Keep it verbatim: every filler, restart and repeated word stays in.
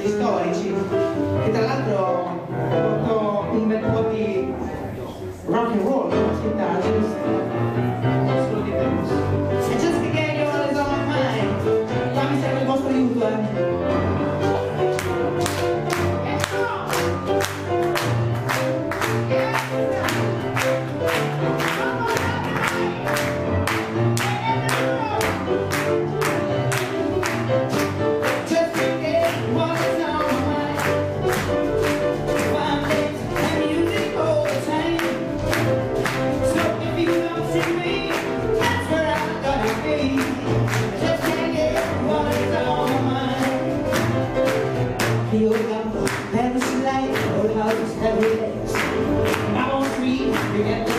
storici, che tra l'altro portò un bel po' di rock and roll nella città, non solo di blues. E just perché io ho le so ormai, qua mi serve il vostro aiuto, eh. The old lamp, Paris light, old houses, heavy legs. I'm on three, you get